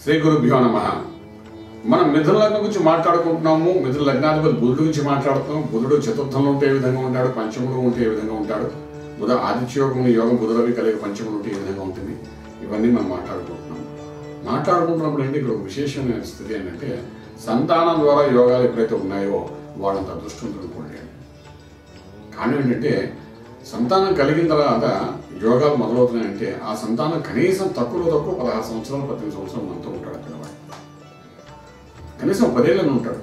శ్రీ గురుభ్యో నమః. మనం మిథున లగ్నం గురించి మాట్లాడుకుంటున్నాము. మిథున లగ్నాధిపతి బుధుడు గురించి మాట్లాడుతున్నాం. బుధుడు చతుర్థంలో ఉంటే ఏ విధంగా ఉంటాడు, పంచమంలో ఉంటే ఏ విధంగా ఉంటాడు, బుధ ఆదిత్యయోగం యోగం బుధరవి కలిగి పంచమంలో ఉంటే ఏ విధంగా ఉంటుంది, ఇవన్నీ మనం మాట్లాడుకుంటున్నప్పుడు అంటే ఇక్కడ ఒక విశేషమైన స్థితి ఏంటంటే సంతానం ద్వారా యోగాలు ఎప్పుడైతే ఉన్నాయో వాళ్ళంత అదృష్టవంతులు కూడా. కానీ ఏంటంటే సంతానం కలిగిన తర్వాత యోగాలు మొదలవుతున్నాయంటే ఆ సంతానం కనీసం తక్కువ 16 సంవత్సరాలు 18 సంవత్సరాలు మనతో ఉంటాడు. పిల్లవాడు కనీసం 10 ఏళ్ళని ఉంటాడు.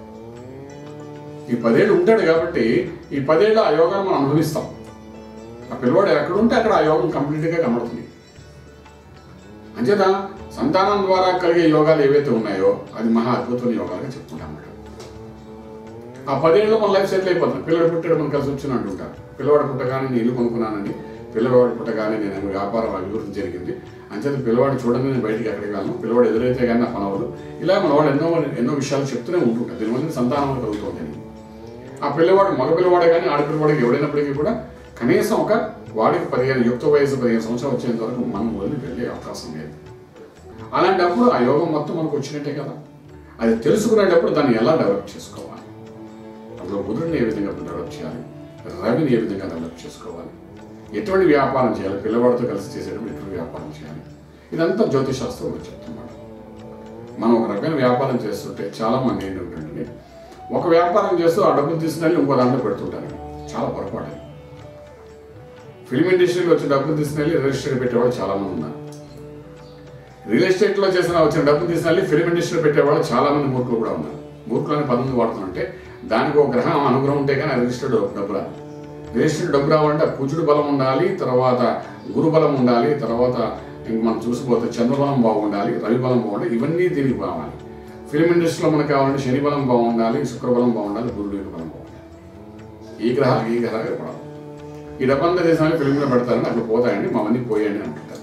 ఈ 10 ఏళ్ళు ఉంటాడు కాబట్టి ఈ 10 ఏళ్ళు ఆ యోగాన్ని మనం అనుభవిస్తాం. ఆ పిల్లవాడు ఎక్కడ ఉంటే అక్కడ ఆ యోగం కంప్లీట్గా కనబడుతుంది. అంచేత సంతానం ద్వారా కలిగే యోగాలు ఏవైతే ఉన్నాయో అది మహా అద్భుతమైన యోగాలుగా చెప్పుకుంటాం. ఆ 10 ఏళ్ళలో మన లైఫ్ సెటిల్ అయిపోతుంది. పిల్లడు పుట్టాడు మనం కలిసి వచ్చి అంటుంటారు. పిల్లవాడు పుట్టగానే నేను ఇల్లు కొనుక్కున్నానండి, పిల్లవాడు పుట్టగానే నేను వ్యాపారం అభివృద్ధి జరిగింది, అంచేత పిల్లవాడు చూడండి నేను బయటికి ఎక్కడికి వెళ్ళను, పిల్లవాడు ఎదురైతే కానీ నా పనవదు, ఇలా మనవాడు ఎన్నో విషయాలు చెప్తూనే ఉంటుంటారు. దీనివల్ల సంతానం కలుగుతుంది. ఆ పిల్లవాడు మగ పిల్లవాడు కానీ ఆడపిల్లవాడికి ఎవడైనప్పటికీ కూడా కనీసం ఒక వాడికి 15 యుక్త వయసు 15 సంవత్సరాలు వచ్చేంత వరకు మనం వదిలి వెళ్ళే అవకాశం లేదు. అలాంటప్పుడు ఆ యోగం మొత్తం మనకు వచ్చినట్టే కదా. అది తెలుసుకునేటప్పుడు దాన్ని ఎలా డెవలప్ చేసుకోవాలి, అందులో బుధుడిని ఏ విధంగా డెవలప్ చేయాలి, రవిని ఏ విధంగా డెవలప్ చేసుకోవాలి, ఎటువంటి వ్యాపారం చేయాలి, పిల్లవాడితో కలిసి చేసేటప్పుడు ఎటువంటి వ్యాపారం చేయాలి, ఇదంతా జ్యోతిషాస్త్రం చెప్తున్నాడు. మనం ఒక రకమైన వ్యాపారం చేస్తుంటే చాలా మంది ఏంటంటే ఒక వ్యాపారం చేస్తూ ఆ డబ్బులు తీసుకుని ఇంకో దాంట్లో పెడుతుంటారు. చాలా పొరపాటు. ఫిల్మ్ ఇండస్ట్రీలో వచ్చి డబ్బులు తీసుకుని రియల్ ఎస్టేట్ పెట్టేవాళ్ళు చాలా మంది ఉన్నారు. రియల్ ఎస్టేట్లో వచ్చిన డబ్బులు తీసుకుని ఫిల్మ్ ఇండస్ట్రీలో పెట్టేవాళ్ళు చాలా మంది మూర్ఖులు కూడా ఉన్నారు. మూర్ఖులు అనే పద్ధతి వాడుతుంటే దానికి ఒక గ్రహం అనుగ్రహం ఉంటే కానీ రిజిస్టర్డ్ డబ్బు రాదు. రిజిస్టర్డ్ డబ్బు రావాలంటే కుజుడు బలం ఉండాలి, తర్వాత గురు బలం ఉండాలి, తర్వాత ఇంక మనం చూసిపోతే చంద్రబలం బాగుండాలి, రవి బలం బాగుండాలి, ఇవన్నీ దీనికి కావాలి. ఫిల్మ్ ఇండస్ట్రీలో మనకు కావాలంటే శని బలం బాగుండాలి, శుక్రబలం బాగుండాలి, గురుడు బలం బాగుండాలి. ఈ గ్రహాలు పడాలి. ఈ డబ్బంతా చేసిన ఫిల్మ్లో పెడతారని అక్కడ పోతాయండి, మావన్నీ పోయాయని అంటుంటారు.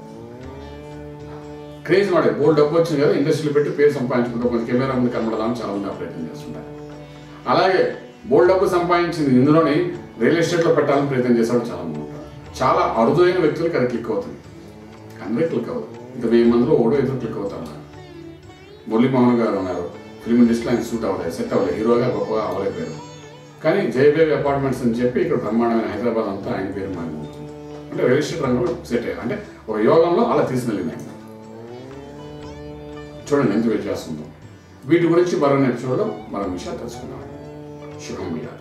క్రేజ్ వాడే బోల్డ్ డబ్బు వచ్చింది కదా, ఇండస్ట్రీలో పెట్టి పేరు సంపాదించుకుంటాం, కొంచెం కెమెరా ముందు కనబడదామని చాలా మంది ప్రయత్నం చేస్తుంటారు. అలాగే బోల్డ్ డబ్బు సంపాదించింది ఇందులోనే రియల్ ఎస్టేట్లో పెట్టాలని ప్రయత్నం చేసేవాడు చాలా మంది ఉంటారు. చాలా అరుదైన వ్యక్తులకు అది క్లిక్ అవుతుంది. అందరూ క్లిక్ అవుతుంది. ఇంకా 1000 మందిలో ఓడో ఎదురు క్లిక్ అవుతారు. మురళీమోహన్ గారు ఉన్నారు, ఫిల్మ్ ఇండస్ట్రీలో ఆయన సూట్ అవ్వలేదు, సెట్ అవ్వలేదు, హీరోగా గొప్పగా అవ్వలేకపోయారు. కానీ జయబేబీ అపార్ట్మెంట్స్ అని చెప్పి ఇక్కడ బ్రహ్మాండమైన హైదరాబాద్ అంతా ఆయన పేరు మారిపోతుంది. అంటే రియల్ ఎస్టేట్ రంగంలో సెట్ అయ్యారు. అంటే ఒక యోగంలో అలా తీసుకెళ్ళింది ఆయన. చూడండి ఎంత వ్యత్యాసం ఉందో. వీటి గురించి మరో ఎపిసోడ్లో మరో విషయాలు తెలుసుకున్నాం. శుభం.